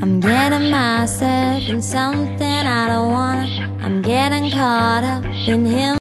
I'm getting myself in something I don't wanna. I'm getting caught up in him.